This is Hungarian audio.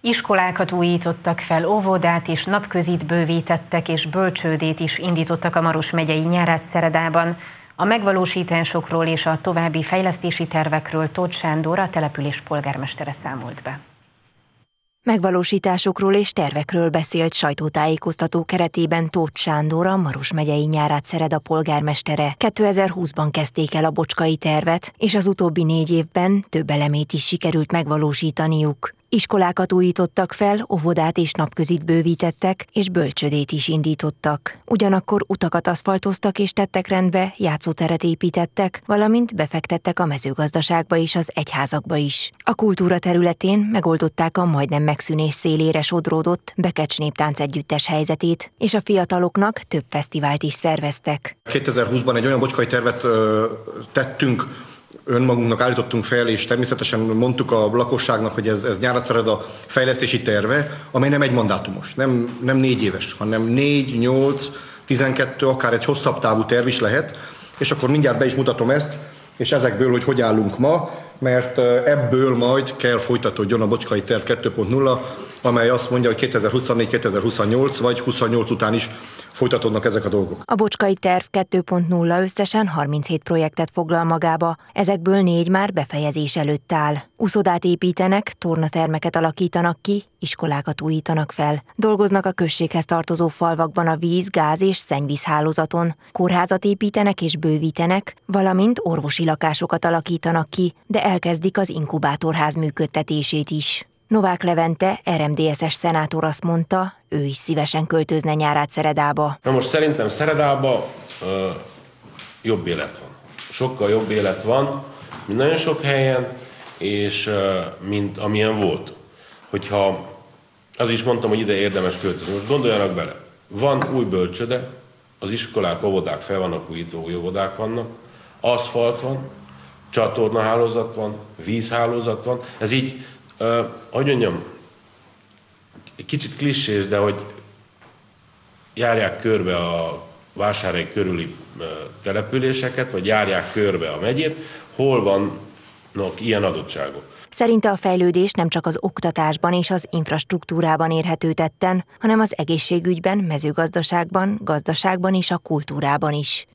Iskolákat újítottak fel, óvodát és napközit bővítettek, és bölcsődét is indítottak a Maros megyei Nyárádszeredában. A megvalósításokról és a további fejlesztési tervekről Tóth Sándor, a település polgármestere számolt be. Megvalósításokról és tervekről beszélt sajtótájékoztató keretében Tóth Sándor, a Maros megyei Nyárádszereda polgármestere. 2020-ban kezdték el a bocskai tervet, és az utóbbi 4 évben több elemét is sikerült megvalósítaniuk. Iskolákat újítottak fel, óvodát és napközit bővítettek, és bölcsödét is indítottak. Ugyanakkor utakat aszfaltoztak és tettek rendbe, játszóteret építettek, valamint befektettek a mezőgazdaságba és az egyházakba is. A kultúra területén megoldották a majdnem megszűnés szélére sodródott Bekecs Néptánc Együttes helyzetét, és a fiataloknak több fesztivált is szerveztek. 2020-ban egy olyan bocskai tervet tettünk, önmagunknak állítottunk fel, és természetesen mondtuk a lakosságnak, hogy ez Nyárádszereda fejlesztési terve, amely nem egy mandátumos, nem 4 éves, hanem 4, 8, 12, akár egy hosszabb távú terv is lehet, és akkor mindjárt be is mutatom ezt, és ezekből, hogy állunk ma, mert ebből majd kell folytatódjon a bocskai terv 2.0, amely azt mondja, hogy 2024-2028 vagy 28 után is folytatódnak ezek a dolgok. A bocskai terv 2.0 összesen 37 projektet foglal magába, ezekből 4 már befejezés előtt áll. Uszodát építenek, tornatermeket alakítanak ki, iskolákat újítanak fel. Dolgoznak a községhez tartozó falvakban a víz, gáz és szennyvízhálózaton. Kórházat építenek és bővítenek, valamint orvosi lakásokat alakítanak ki, de elkezdik az inkubátorház működtetését is. Novák Levente, RMDSZ-es szenátor azt mondta, ő is szívesen költözne Nyárádszeredába. Na most szerintem Szeredában jobb élet van. Sokkal jobb élet van, mint nagyon sok helyen, és mint amilyen volt. Hogyha az is mondtam, hogy ide érdemes költözni. Most gondoljanak bele, van új bölcsöde, az iskolák, óvodák fel vannak újítva, új óvodák vannak, aszfalt van, csatornahálózat van, vízhálózat van, ez így, hogy mondjam, kicsit klissés, de hogy járják körbe a Vásárhely körüli településeket, vagy járják körbe a megyét, hol vannak ilyen adottságok. Szerinte a fejlődés nem csak az oktatásban és az infrastruktúrában érhető tetten, hanem az egészségügyben, mezőgazdaságban, gazdaságban és a kultúrában is.